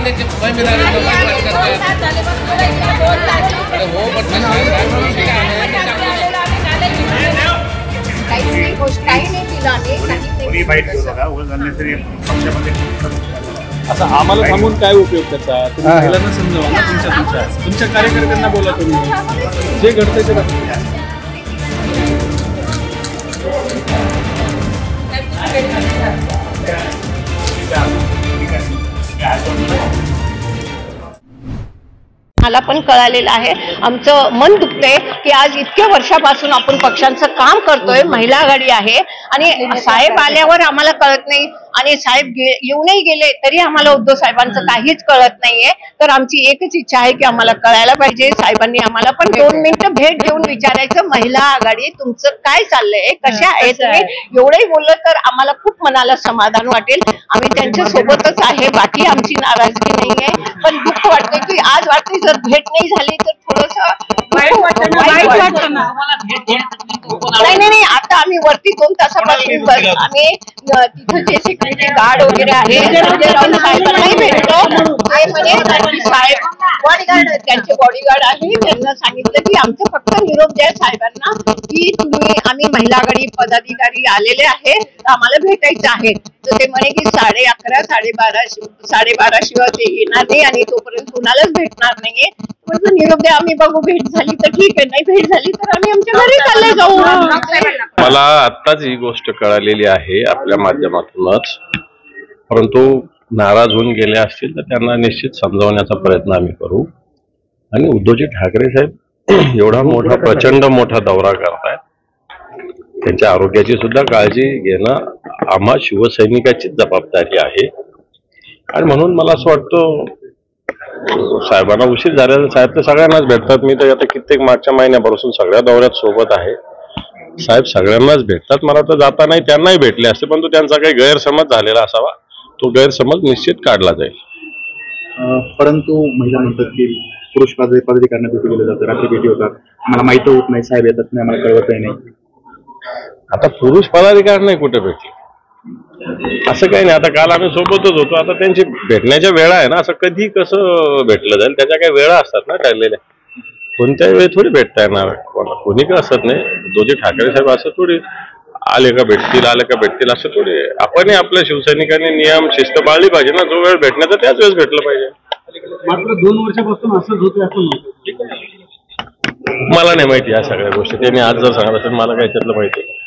असं आम्हाला थांबून काय उपयोग त्याचा? तुम्ही महिलांना समजावा ना, तुमच्या कार्यकर्त्यांना बोला, तुम्ही जे घडतंय ते घडतंय. मला पण कळालेलं आहे, आमचं मन दुखतंय की आज इतक्या वर्षापासून आपण पक्षांचं काम करतोय, महिला आघाडी आहे आणि साहेब आल्यावर आम्हाला कळत नाही आणि साहेब येऊनही गेले तरी आम्हाला उद्धव साहेबांचं काहीच कळत नाहीये. तर आमची एकच इच्छा आहे की आम्हाला कळायला पाहिजे, साहेबांनी आम्हाला पण 2 मिनिटं भेट देऊन विचारायचं, महिला आघाडी तुमचं काय चाललंय, कशा आहे तुम्ही, एवढंही बोललं तर आम्हाला खूप मनाला समाधान वाटेल. आम्ही त्यांच्या सोबतच आहे, बाकी आमची नाराजगी नाहीये, पण दुःख वाटतंय की आज वाटते जर भेट नाही झाली तर थोडस वाईट वाटतं ना. नाही, आता आम्ही वरती 2 तासापासून आम्ही तिथं जे सिक्युरिटी गार्ड वगैरे आहे साहेबांनाही भेटलो. ते म्हणे साहेब बॉडीगार्ड, त्यांचे बॉडीगार्ड आहे, त्यांना सांगितलं की आमचं फक्त निरोप द्या साहेबांना की तुम्ही आम्ही महिला आघाडी पदाधिकारी आलेले आहे, आम्हाला भेटायचं आहे. तर ते म्हणे की 11:30 12:30 शिवाय ते येणार नाही आणि तोपर्यंत कुणालाच भेटणार नाहीये. म्हटलं निरोप द्या, आम्ही बघू, भेट झाली तर ठीक आहे, नाही भेट झाली तर आम्ही आमच्या घरी चालले जाऊ. मला आत्ताच ही गोष्ट कळालेली आहे आपल्या माध्यमातूनच, परंतु नाराज होऊन गेले असतील तर त्यांना निश्चित समजावण्याचा प्रयत्न आम्ही करू. आणि उद्धवजी ठाकरे साहेब एवढा मोठा प्रचंड मोठा दौरा करतायत, त्यांच्या आरोग्याची सुद्धा काळजी घेणं आम्हा शिवसैनिकाचीच जबाबदारी आहे. आणि म्हणून मला असं वाटतं साहेबांना उशीर झालेला, साहेब तर सगळ्यांनाच भेटतात. मी तर आता कित्येक मागच्या महिन्यापासून सगळ्या दौऱ्यात सोबत आहे, साहेब सगळ्यांनाच भेटतात. मला तर जाता नाही त्यांनाही भेटले असते, परंतु त्यांचा काही गैरसमज झालेला असावा, तो गैरसमज निश्चित काढला जाईल. परंतु महिला म्हणतात की पुरुष पदाधिकाऱ्यांना भेटी दिलं जातं, रात्री भेटी होतात, आम्हाला माहिती होत नाही, साहेब येतात नाही, आम्हाला कळवतही नाही. आता पुरुष पदाधिकारी नाही कुठे भेटले असं काही नाही. आता काल आम्ही सोबतच होतो, आता त्यांची भेटण्याच्या वेळा आहे ना, असं कधी कसं भेटलं जाईल, त्याच्या काही वेळा असतात ना ठरलेल्या, कोणत्याही वेळी थोडी भेटता येणार कोणी का असत नाही. उद्धवजी ठाकरे साहेब असं थोडी आले का भेटतील असं थोडी. आपणही आपल्या शिवसैनिकांनी नियम शिस्त पाळली पाहिजे ना, जो वेळ भेटण्याचा त्याच वेळेस भेटलं पाहिजे. मात्र 2 वर्षापासून असंच होतं असं मला नाही माहिती या सगळ्या गोष्टी, त्यांनी आज जर सांगत असेल मला काय त्यातलं माहिती.